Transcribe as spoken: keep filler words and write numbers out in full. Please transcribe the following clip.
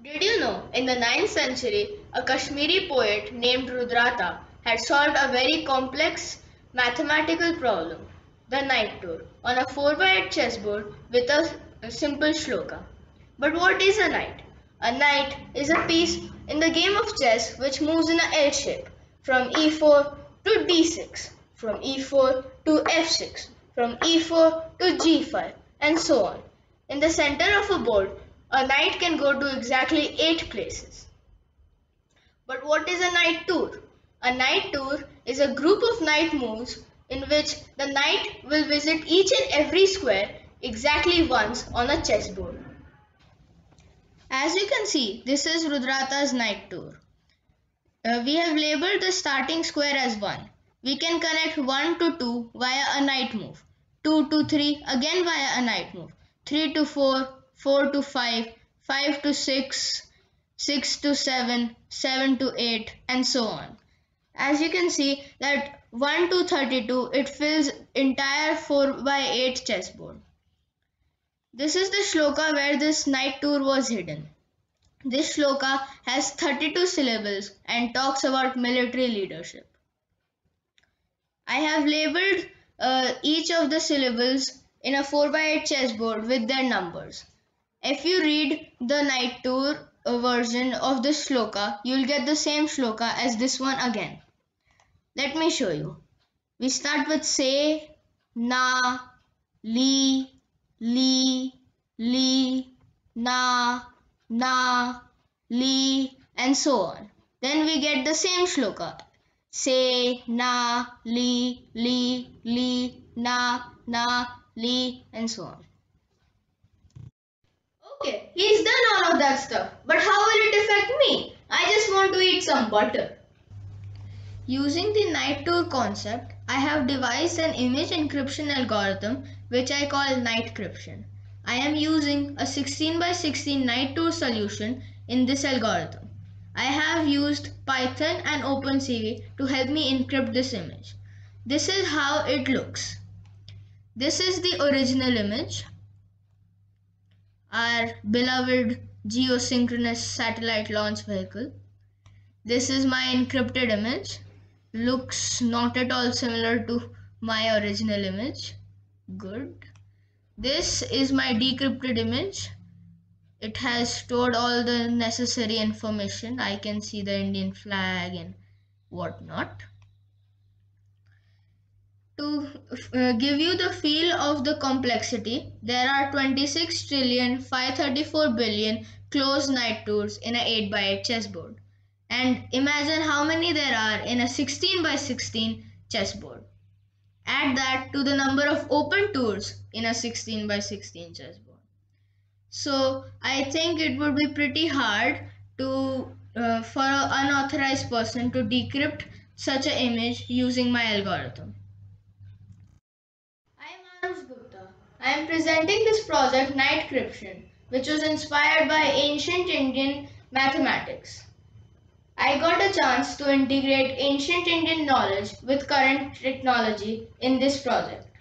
Did you know, in the ninth century, a Kashmiri poet named Rudrata had solved a very complex mathematical problem, the knight tour, on a four by eight chessboard with a, a simple shloka. But what is a knight? A knight is a piece in the game of chess which moves in a L shape, from e four to d six, from e four to f six, from e four to g five, and so on. In the center of a board, a knight can go to exactly eight places. But what is a knight tour? A knight tour is a group of knight moves in which the knight will visit each and every square exactly once on a chessboard. As you can see, this is Rudrata's knight tour. Uh, we have labeled the starting square as one. We can connect one to two via a knight move, two to three again via a knight move, three to four, four to five, five to six, six to seven, seven to eight, and so on. As you can see that one to thirty-two, it fills entire four by eight chessboard. This is the shloka where this knight tour was hidden. This shloka has thirty-two syllables and talks about military leadership. I have labeled uh, each of the syllables in a four by eight chessboard with their numbers. If you read the knight tour uh, version of this shloka, you will get the same shloka as this one again. Let me show you. We start with se, na, li, li, li, na, na, li, and so on. Then we get the same shloka. Se, na, li, li, li, na, na, li, and so on. Okay, he's done all of that stuff, but how will it affect me? I just want to eat some butter. Using the knight tour concept, I have devised an image encryption algorithm which I call KnightCryption. I am using a sixteen by sixteen knight tour solution in this algorithm. I have used Python and OpenCV to help me encrypt this image. This is how it looks. This is the original image, our beloved geosynchronous satellite launch vehicle. This is my encrypted image. Looks not at all similar to my original image. Good. This is my decrypted image. It has stored all the necessary information. I can see the Indian flag and whatnot. To uh, give you the feel of the complexity, there are twenty-six trillion five hundred thirty-four billion closed knight tours in an eight by eight chessboard. And imagine how many there are in a sixteen by sixteen chessboard. Add that to the number of open tours in a sixteen by sixteen chessboard. So I think it would be pretty hard to uh, for an unauthorized person to decrypt such an image using my algorithm. I am Arush Gupta. I am presenting this project KnightCryption, which was inspired by ancient Indian mathematics. I got a chance to integrate ancient Indian knowledge with current technology in this project.